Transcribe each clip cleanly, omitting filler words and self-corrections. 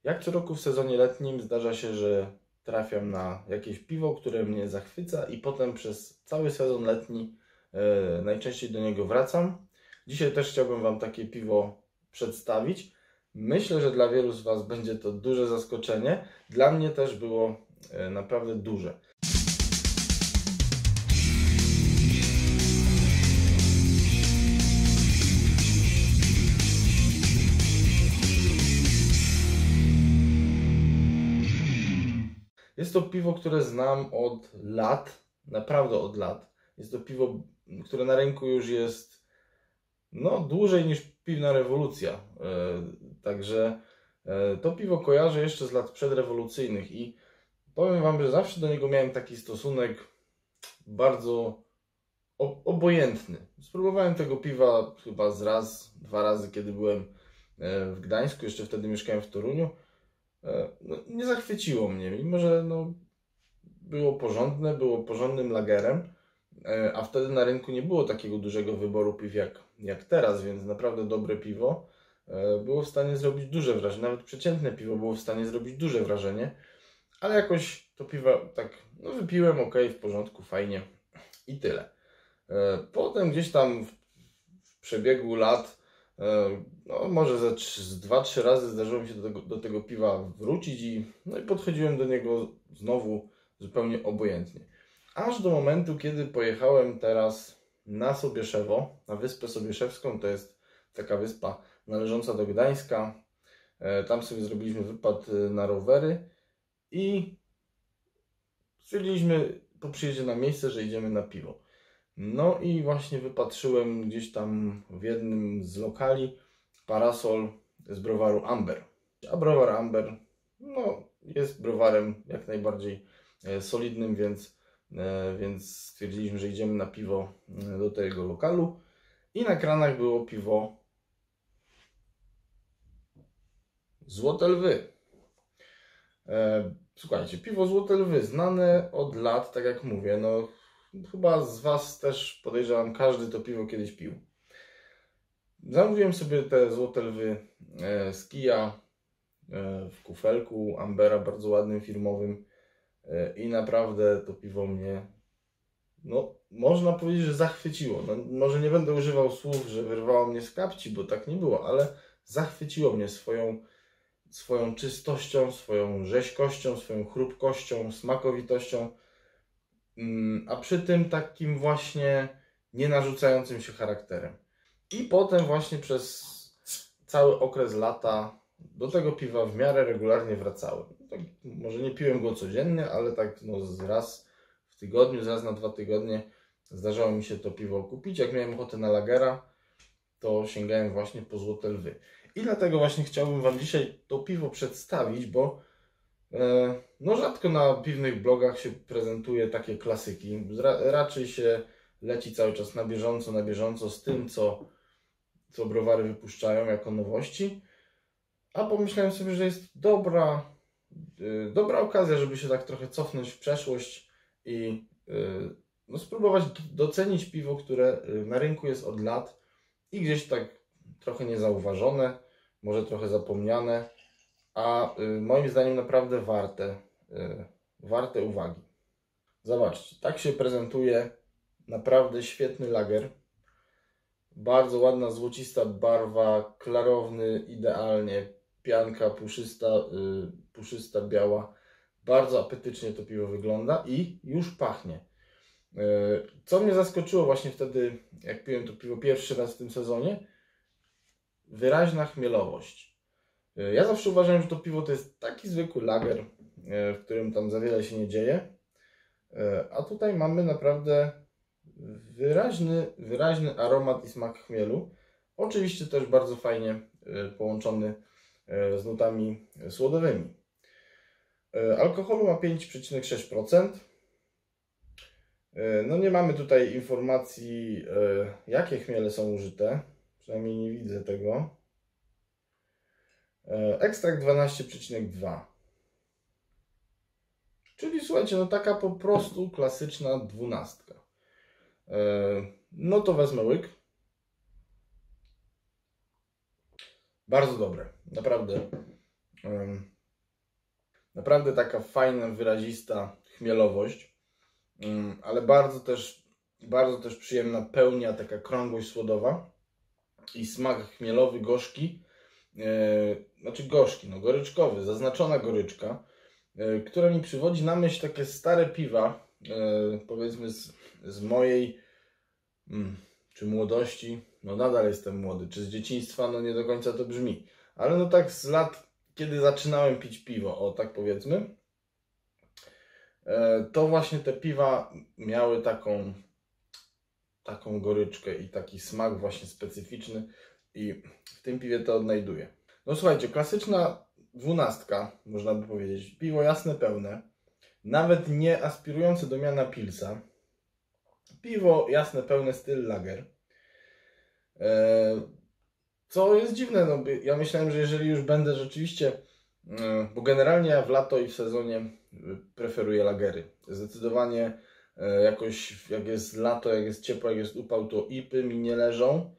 Jak co roku w sezonie letnim zdarza się, że trafiam na jakieś piwo, które mnie zachwyca i potem przez cały sezon letni najczęściej do niego wracam. Dzisiaj też chciałbym Wam takie piwo przedstawić. Myślę, że dla wielu z Was będzie to duże zaskoczenie. Dla mnie też było naprawdę duże. Jest to piwo, które znam od lat, naprawdę od lat. Jest to piwo, które na rynku już jest dłużej niż piwna rewolucja. Także to piwo kojarzę jeszcze z lat przedrewolucyjnych i powiem Wam, że zawsze do niego miałem taki stosunek bardzo obojętny. Spróbowałem tego piwa chyba dwa razy, kiedy byłem w Gdańsku, jeszcze wtedy mieszkałem w Toruniu. Nie zachwyciło mnie, mimo że było porządne, było porządnym lagerem, a wtedy na rynku nie było takiego dużego wyboru piw jak teraz, więc naprawdę dobre piwo było w stanie zrobić duże wrażenie, nawet przeciętne piwo było w stanie zrobić duże wrażenie, ale jakoś to piwo tak wypiłem, ok, w porządku, fajnie i tyle. Potem gdzieś tam w przebiegu lat, może z 2-3 razy zdarzyło mi się do tego piwa wrócić i podchodziłem do niego znowu zupełnie obojętnie. Aż do momentu, kiedy pojechałem teraz na Sobieszewo, na Wyspę Sobieszewską. To jest taka wyspa należąca do Gdańska. Tam sobie zrobiliśmy wypad na rowery i stwierdziliśmy po przyjeździe na miejsce, że idziemy na piwo. No i właśnie wypatrzyłem gdzieś tam w jednym z lokali parasol z browaru Amber. A browar Amber jest browarem jak najbardziej solidnym, więc stwierdziliśmy, że idziemy na piwo do tego lokalu. I na kranach było piwo Złote Lwy. Słuchajcie, piwo Złote Lwy znane od lat, tak jak mówię, chyba z Was też, podejrzewam, każdy to piwo kiedyś pił. Zamówiłem sobie te Złote Lwy z kija w kufelku Ambera, bardzo ładnym, firmowym, i naprawdę to piwo mnie, można powiedzieć, że zachwyciło. Może nie będę używał słów, że wyrwało mnie z kapci, bo tak nie było, ale zachwyciło mnie swoją czystością, swoją rzeźkością, swoją chrupkością, smakowitością, a przy tym takim właśnie nie narzucającym się charakterem. I potem właśnie przez cały okres lata do tego piwa w miarę regularnie wracałem. Tak, może nie piłem go codziennie, ale tak raz w tygodniu, raz na 2 tygodnie zdarzało mi się to piwo kupić. Jak miałem ochotę na lagera, to sięgałem właśnie po Złote Lwy. I dlatego właśnie chciałbym Wam dzisiaj to piwo przedstawić, bo rzadko na piwnych blogach się prezentuje takie klasyki. Raczej się leci cały czas na bieżąco z tym, co browary wypuszczają jako nowości. A pomyślałem sobie, że jest dobra okazja, żeby się tak trochę cofnąć w przeszłość i spróbować docenić piwo, które na rynku jest od lat i gdzieś tak trochę niezauważone, może trochę zapomniane, a moim zdaniem naprawdę warte uwagi. Zobaczcie, tak się prezentuje naprawdę świetny lager. Bardzo ładna, złocista barwa, klarowny idealnie, pianka puszysta, biała. Bardzo apetycznie to piwo wygląda i już pachnie. Co mnie zaskoczyło właśnie wtedy, jak piłem to piwo pierwszy raz w tym sezonie? Wyraźna chmielowość. Ja zawsze uważałem, że to piwo to jest taki zwykły lager, w którym tam za wiele się nie dzieje. A tutaj mamy naprawdę wyraźny aromat i smak chmielu. Oczywiście też bardzo fajnie połączony z nutami słodowymi. Alkoholu ma 5,6%. Nie mamy tutaj informacji, jakie chmiele są użyte. Przynajmniej nie widzę tego. Ekstrakt 12,2. Czyli słuchajcie, taka po prostu klasyczna 12. To wezmę łyk. Bardzo dobre, naprawdę. Naprawdę taka fajna, wyrazista chmielowość, ale bardzo też przyjemna pełnia, taka krągłość słodowa i smak chmielowy, gorzki, znaczy gorzki, no goryczkowy, zaznaczona goryczka, która mi przywodzi na myśl takie stare piwa, powiedzmy z mojej czy młodości, no nadal jestem młody, czy z dzieciństwa, no nie do końca to brzmi, ale no tak z lat, kiedy zaczynałem pić piwo, o tak powiedzmy, to właśnie te piwa miały taką goryczkę i taki smak właśnie specyficzny i w tym piwie to odnajduję. No słuchajcie, klasyczna 12, można by powiedzieć, piwo jasne, pełne, nawet nie aspirujące do miana pilsa, piwo jasne, pełne, styl lager. Co jest dziwne, no ja myślałem, że jeżeli już będę rzeczywiście, bo generalnie ja w lato i w sezonie preferuję lagery. Zdecydowanie jakoś jak jest lato, jak jest ciepło, jak jest upał, to IPy mi nie leżą.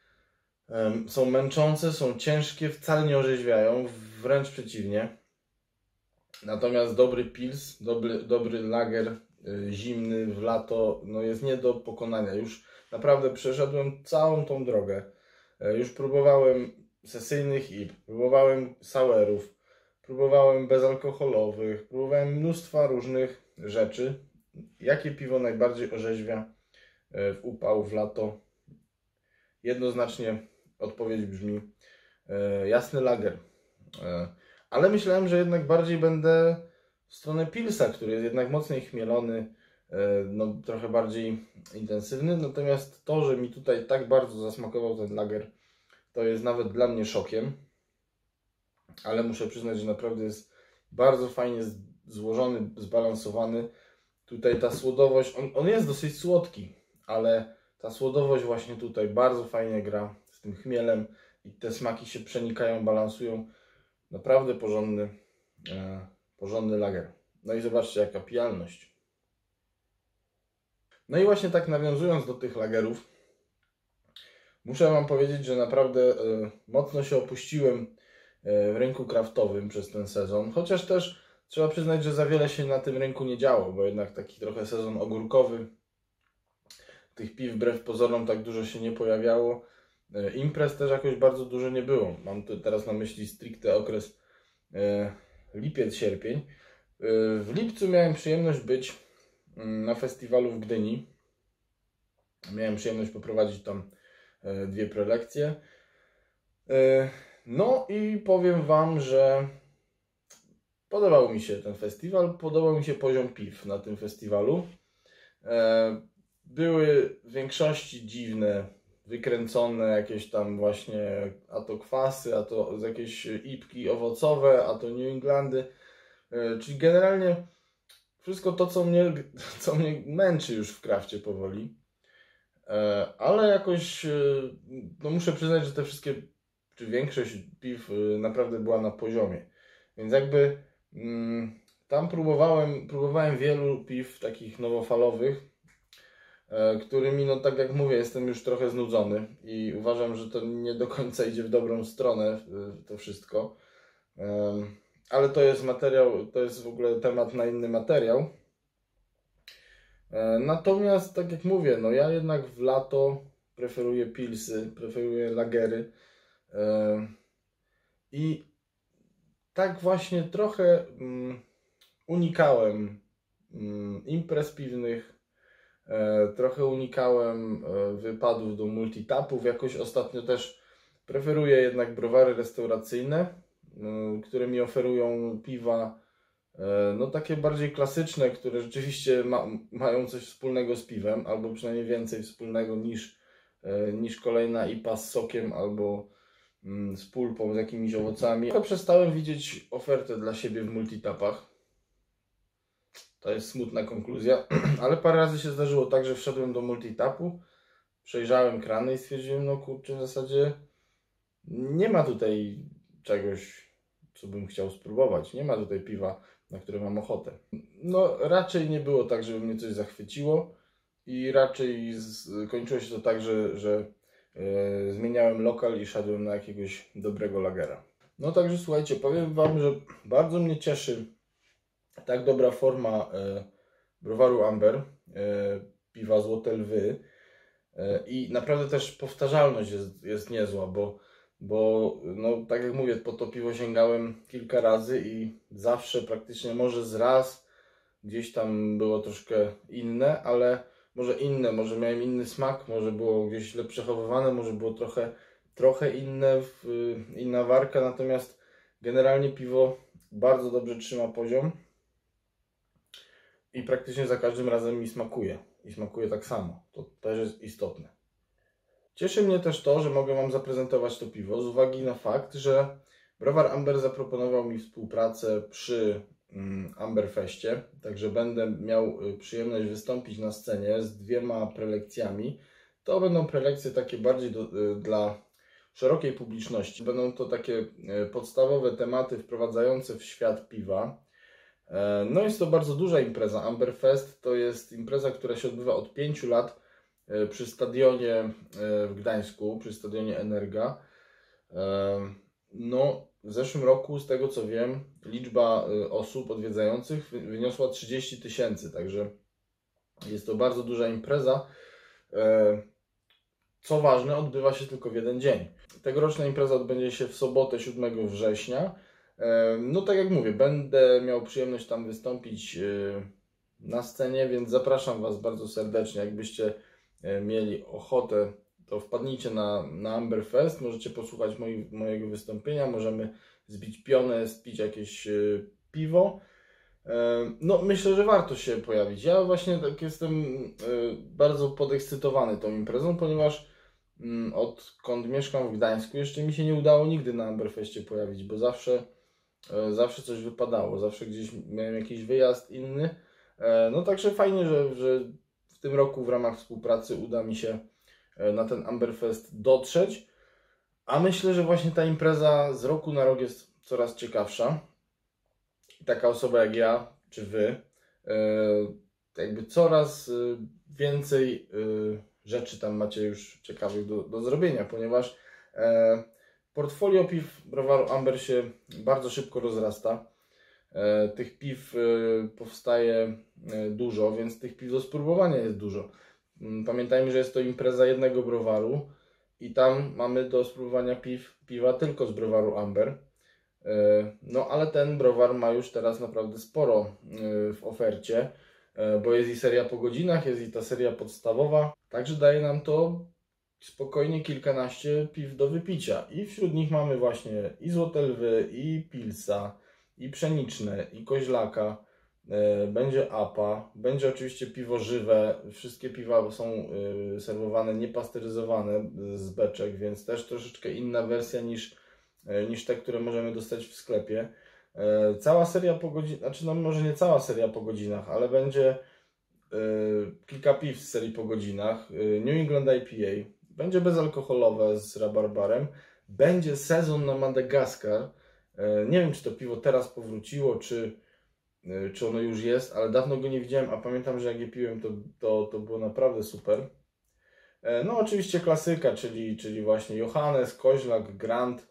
Są męczące, są ciężkie, wcale nie orzeźwiają, wręcz przeciwnie. Natomiast dobry pils, dobry lager zimny w lato, no jest nie do pokonania. Już naprawdę przeszedłem całą tą drogę. Już próbowałem sesyjnych IP, próbowałem sourów, próbowałem bezalkoholowych, próbowałem mnóstwa różnych rzeczy. Jakie piwo najbardziej orzeźwia w upał, w lato? Jednoznacznie odpowiedź brzmi jasny lager. Ale myślałem, że jednak bardziej będę w stronę pilsa, który jest jednak mocniej chmielony, no, trochę bardziej intensywny. Natomiast to, że mi tutaj tak bardzo zasmakował ten lager, to jest nawet dla mnie szokiem. Ale muszę przyznać, że naprawdę jest bardzo fajnie złożony, zbalansowany. Tutaj ta słodowość, on jest dosyć słodki, ale ta słodowość właśnie tutaj bardzo fajnie gra z tym chmielem i te smaki się przenikają, balansują. Naprawdę porządny lager. No i zobaczcie, jaka pijalność. No i właśnie tak nawiązując do tych lagerów, muszę Wam powiedzieć, że naprawdę mocno się opuściłem w rynku kraftowym przez ten sezon. Chociaż też trzeba przyznać, że za wiele się na tym rynku nie działo, bo jednak taki trochę sezon ogórkowy. Tych piw wbrew pozorom tak dużo się nie pojawiało. Imprez też jakoś bardzo dużo nie było. Mam tu teraz na myśli stricte okres lipiec, sierpień. W lipcu miałem przyjemność być na festiwalu w Gdyni. Miałem przyjemność poprowadzić tam 2 prelekcje. No i powiem Wam, że podobał mi się ten festiwal, podobał mi się poziom piw na tym festiwalu. Były w większości dziwne, wykręcone jakieś tam właśnie a to kwasy, a to jakieś ipki owocowe, a to New Englandy. Czyli generalnie wszystko to, co mnie męczy już w krafcie powoli. Ale jakoś, no muszę przyznać, że te wszystkie, czy większość piw naprawdę była na poziomie. Więc jakby tam próbowałem wielu piw takich nowofalowych, którymi, no tak jak mówię, jestem już trochę znudzony i uważam, że to nie do końca idzie w dobrą stronę to wszystko. Ale to jest materiał, to jest w ogóle temat na inny materiał. Natomiast, tak jak mówię, no ja jednak w lato preferuję pilsy, preferuję lagery i tak właśnie trochę unikałem imprez piwnych, trochę unikałem wypadów do multitapów. Jakoś ostatnio też preferuję jednak browary restauracyjne, które mi oferują piwa no takie bardziej klasyczne, które rzeczywiście mają coś wspólnego z piwem, albo przynajmniej więcej wspólnego niż kolejna IPA z sokiem albo z pulpą, z jakimiś owocami. Trochę przestałem widzieć ofertę dla siebie w multitapach. To jest smutna konkluzja, ale parę razy się zdarzyło tak, że wszedłem do multitapu, przejrzałem krany i stwierdziłem, no kurczę, w zasadzie nie ma tutaj czegoś, co bym chciał spróbować. Nie ma tutaj piwa, na które mam ochotę. No raczej nie było tak, żeby mnie coś zachwyciło i raczej kończyło się to tak, że zmieniałem lokal i szedłem na jakiegoś dobrego lagera. No także słuchajcie, powiem Wam, że bardzo mnie cieszy tak dobra forma browaru Amber, piwa Złote Lwy, i naprawdę też powtarzalność jest niezła, bo no, tak jak mówię, po to piwo sięgałem kilka razy i zawsze praktycznie może z raz gdzieś tam było troszkę inne, ale może miałem inny smak, może było gdzieś źle przechowywane, może było trochę inna warka, natomiast generalnie piwo bardzo dobrze trzyma poziom i praktycznie za każdym razem mi smakuje. I smakuje tak samo. To też jest istotne. Cieszy mnie też to, że mogę Wam zaprezentować to piwo z uwagi na fakt, że browar Amber zaproponował mi współpracę przy Amberfestie, także będę miał przyjemność wystąpić na scenie z 2 prelekcjami. To będą prelekcje takie bardziej dla szerokiej publiczności. Będą to takie podstawowe tematy wprowadzające w świat piwa. No jest to bardzo duża impreza. Amberfest to jest impreza, która się odbywa od 5 lat przy stadionie w Gdańsku, przy stadionie Energa. No, w zeszłym roku, z tego co wiem, liczba osób odwiedzających wyniosła 30 000, także jest to bardzo duża impreza. Co ważne, odbywa się tylko w jeden dzień. Tegoroczna impreza odbędzie się w sobotę 7 września. No tak jak mówię, będę miał przyjemność tam wystąpić na scenie, więc zapraszam Was bardzo serdecznie. Jakbyście mieli ochotę, to wpadnijcie na Amberfest, możecie posłuchać mojego wystąpienia, możemy zbić pionę, spić jakieś piwo. No myślę, że warto się pojawić. Ja właśnie tak jestem bardzo podekscytowany tą imprezą, ponieważ odkąd mieszkam w Gdańsku jeszcze mi się nie udało nigdy na Amberfestie pojawić, bo zawsze coś wypadało, zawsze gdzieś miałem jakiś wyjazd inny. No także fajnie, że w tym roku w ramach współpracy uda mi się na ten Amberfest dotrzeć, a myślę, że właśnie ta impreza z roku na rok jest coraz ciekawsza. Taka osoba jak ja, czy Wy, jakby coraz więcej rzeczy tam macie już ciekawych do zrobienia, ponieważ portfolio piw browaru Amber się bardzo szybko rozrasta. Tych piw powstaje dużo, więc tych piw do spróbowania jest dużo. Pamiętajmy, że jest to impreza jednego browaru i tam mamy do spróbowania piwa tylko z browaru Amber. No ale ten browar ma już teraz naprawdę sporo w ofercie, bo jest i seria po godzinach, jest i ta seria podstawowa, także daje nam to spokojnie kilkanaście piw do wypicia i wśród nich mamy właśnie i Złote Lwy, i Pilsa, i Pszeniczne, i Koźlaka, będzie APA, będzie oczywiście piwo żywe, wszystkie piwa są serwowane niepasteryzowane z beczek, więc też troszeczkę inna wersja niż te, które możemy dostać w sklepie. Cała seria po godzinach, znaczy no może nie cała seria po godzinach, ale będzie kilka piw z serii po godzinach. New England IPA, będzie bezalkoholowe z rabarbarem, będzie sezon na Madagaskar. Nie wiem, czy to piwo teraz powróciło, czy ono już jest, ale dawno go nie widziałem, a pamiętam, że jak je piłem, to było naprawdę super. No oczywiście klasyka, czyli właśnie Johannes, Koźlak, Grant.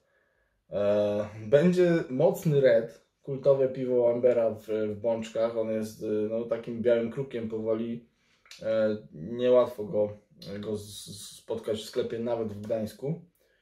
Będzie mocny red, kultowe piwo Ambera w bączkach. On jest no, takim białym krukiem powoli. Niełatwo go spotkać w sklepie, nawet w Gdańsku.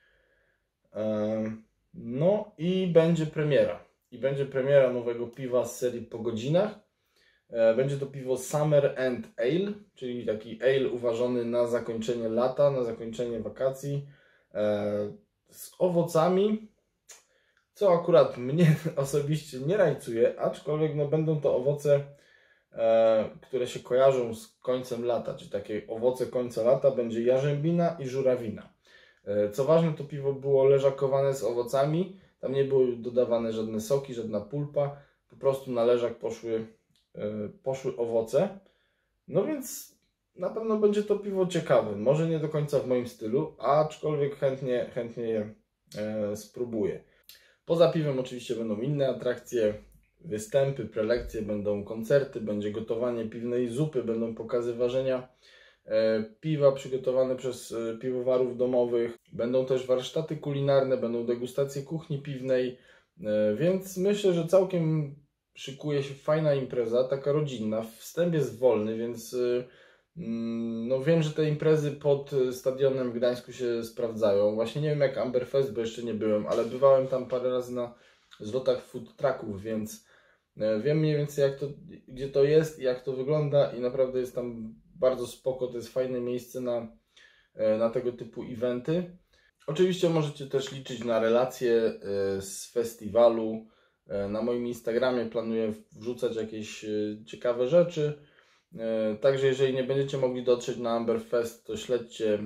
No i będzie premiera. I będzie premiera nowego piwa z serii po godzinach. Będzie to piwo Summer and Ale, czyli taki ale uważany na zakończenie lata, na zakończenie wakacji, z owocami, co akurat mnie osobiście nie rajcuje, aczkolwiek no, będą to owoce, które się kojarzą z końcem lata, czyli takie owoce końca lata, będzie jarzębina i żurawina. Co ważne, to piwo było leżakowane z owocami, tam nie były dodawane żadne soki, żadna pulpa, po prostu na leżak poszły owoce. No więc na pewno będzie to piwo ciekawe, może nie do końca w moim stylu, aczkolwiek chętnie je spróbuję. Poza piwem oczywiście będą inne atrakcje, występy, prelekcje, będą koncerty, będzie gotowanie piwnej zupy, będą pokazy ważenia piwa przygotowane przez piwowarów domowych, będą też warsztaty kulinarne, będą degustacje kuchni piwnej, więc myślę, że całkiem szykuje się fajna impreza, taka rodzinna. Wstęp jest wolny, więc no wiem, że te imprezy pod stadionem w Gdańsku się sprawdzają. Właśnie nie wiem jak Amberfest, bo jeszcze nie byłem, ale bywałem tam parę razy na zlotach food trucków, więc wiem mniej więcej gdzie to jest i jak to wygląda i naprawdę jest tam bardzo spoko, to jest fajne miejsce na tego typu eventy. Oczywiście możecie też liczyć na relacje z festiwalu. Na moim Instagramie planuję wrzucać jakieś ciekawe rzeczy. Także jeżeli nie będziecie mogli dotrzeć na Amberfest, to śledźcie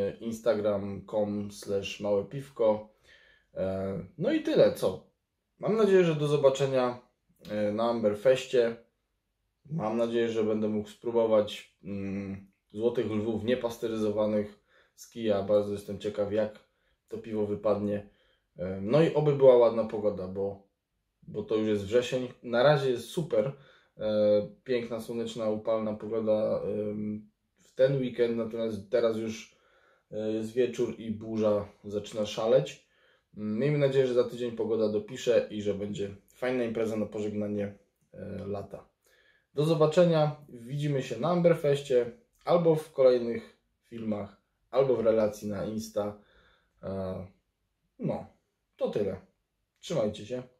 instagram.com/małypiwko. No i tyle, co? Mam nadzieję, że do zobaczenia na Amberfestie. Mam nadzieję, że będę mógł spróbować złotych lwów niepasteryzowanych z kija. Bardzo jestem ciekaw, jak to piwo wypadnie. No i oby była ładna pogoda, bo to już jest wrzesień. Na razie jest super. Piękna, słoneczna, upalna pogoda w ten weekend, natomiast teraz już jest wieczór i burza zaczyna szaleć. Miejmy nadzieję, że za tydzień pogoda dopisze i że będzie fajna impreza na pożegnanie lata. Do zobaczenia, widzimy się na Amberfestie, albo w kolejnych filmach, albo w relacji na Insta. No, to tyle. Trzymajcie się.